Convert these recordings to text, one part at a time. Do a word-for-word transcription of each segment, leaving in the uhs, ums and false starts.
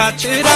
खातरा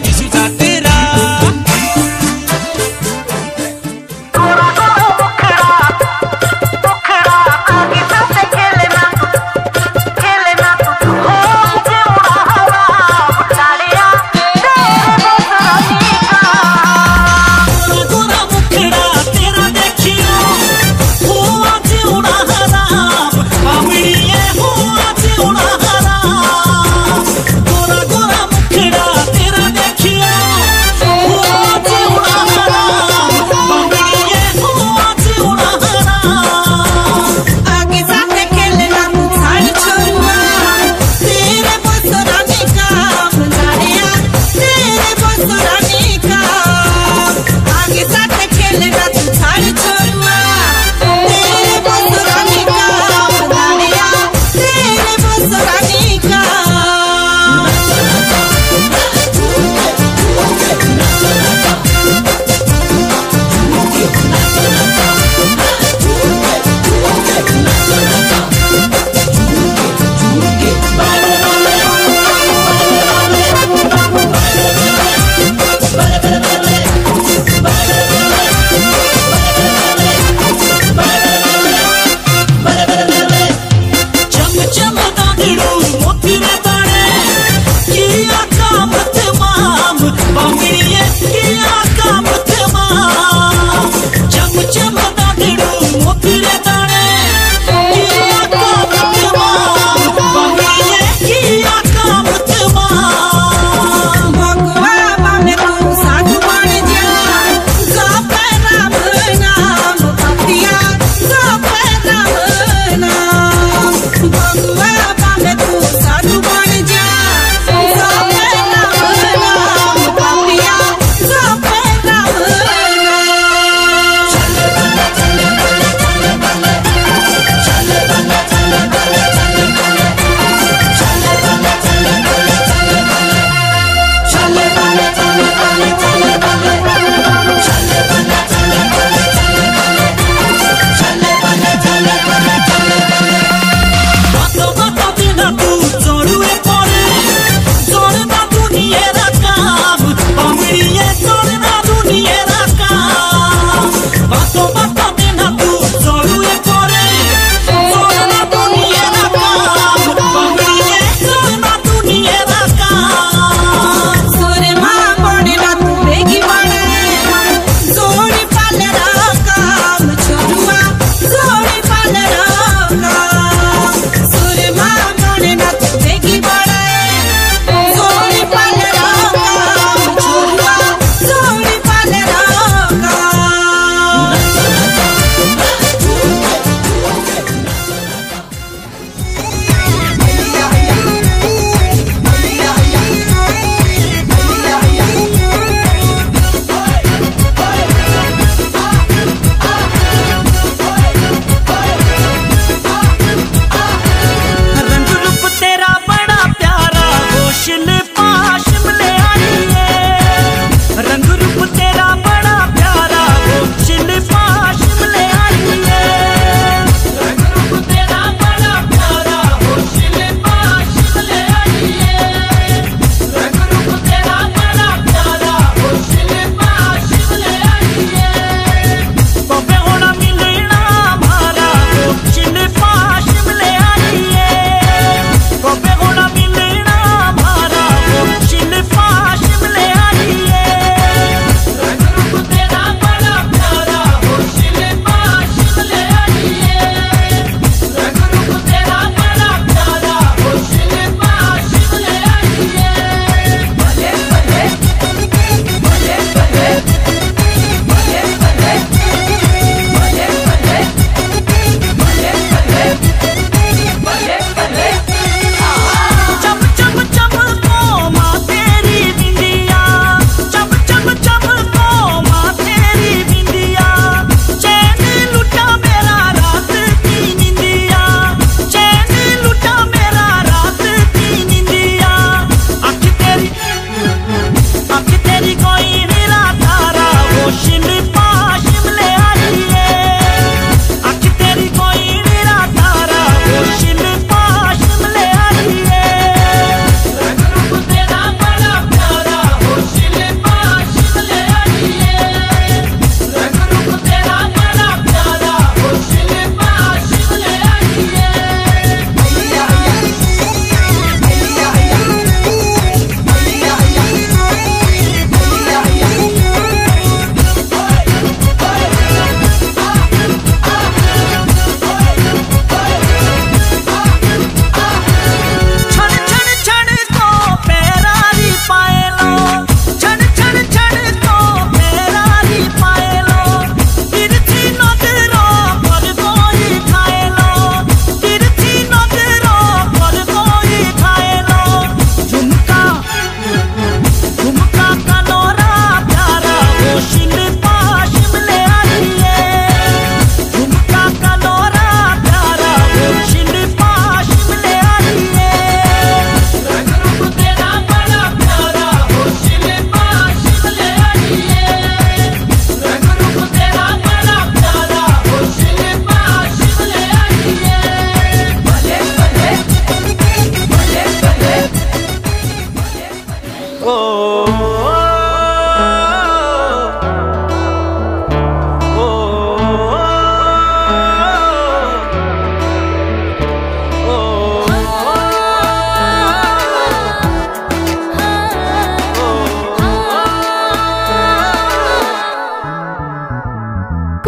Kara kara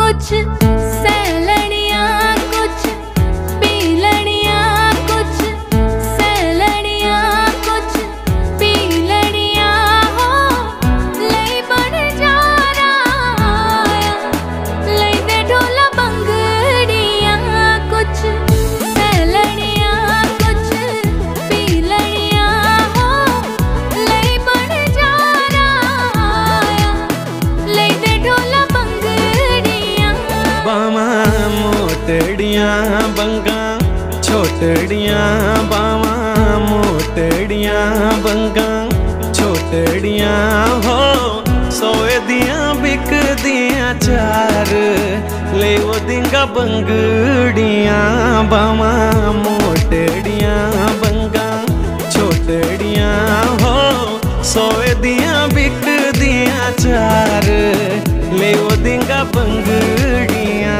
कुछ सैलड़ियाँ कुछ पीलड़ियाँ, कुछ सैलड़ियाँ कुछ पीलड़ियाँ हो लई बन जा रहा लई दे ढोला बंगड़ियाँ। कुछ सैलड़ियाँ कुछ पीलड़ियाँ हो लई बन जा रहा लई दे ढोला बंगड़ियाँ। बामा मोटड़ियाँ बंगा छोटड़ियाँ, बामा मोटड़ियाँ बंगा छोटड़ियाँ हो सोए दियाँ बिक दियाँ चार ले वो दिंगा बंगड़ियाँ। बामा मोटड़ियाँ बंगा छोटड़ियाँ हो सोए दियाँ बिक दियाँ चार ले वो दिंगा बंगड़ियाँ।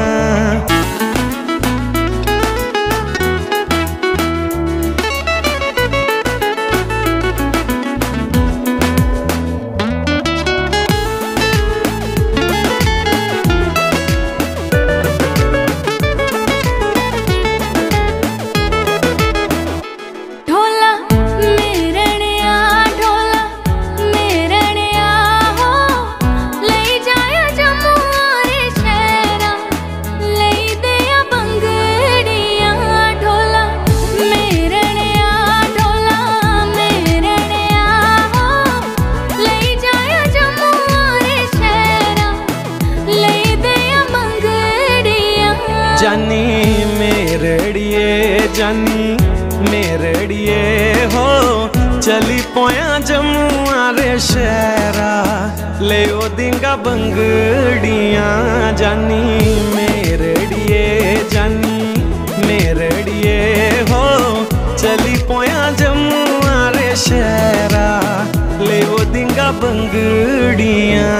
ढोला मेरड़िया ढोला मेरड़िया हो लई जाया जम्मू रे शहरा लई दिया बंगड़िया। ढोला मेरड़िया ढोला मेरड़िया हो लई जाया जम्मू रे शहरा लई दिया बंगड़िया। जानी मेरड़िए जानी मेरड़िए हो चली पोया जमुआ रे शहरा ले ओ दिंगा बंगड़ियाँ। जानी मेरड़िए जानी मेरड़िए हो चली पोया जमुआ रे शहरा ले ओ दिंगा बंगड़ियाँ।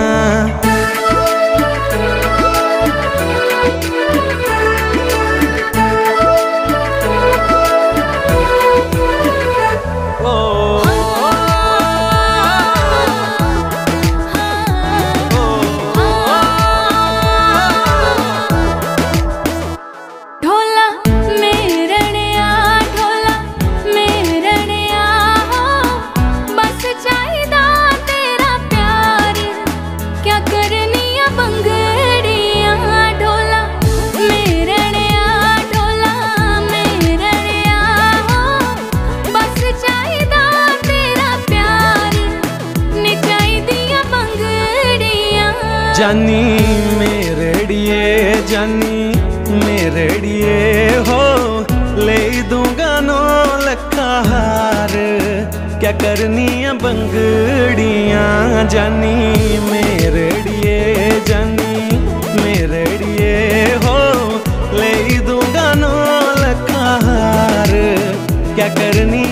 ढोला मेरड़िया ढोला मेरड़िया हो बस चाहिदा तेरा प्यार क्या करनी है बंगड़िया। ढोला मेरड़िया ढोला मेरड़िया हो बस चाहिदा तेरा प्यार नी चाहिदिया बंगड़िया। जानी मेरड़िए जानी मेरड़िए हो ले दूंगा नौ लखा हार क्या करनी है बंगड़ियाँ। जानी मेरड़िए जानी मेरड़िए हो ले दूंगा नौ लखा हार क्या करनी